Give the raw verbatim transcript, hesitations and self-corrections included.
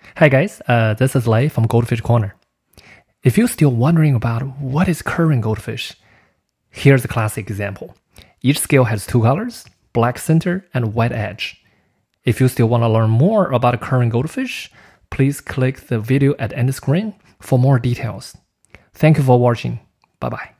Hi guys, uh, this is Lei from Goldfish Corner. If you're still wondering about what is current goldfish, here's a classic example. Each scale has two colors, black center and white edge. If you still want to learn more about current goldfish, please click the video at end screen for more details. Thank you for watching. Bye bye.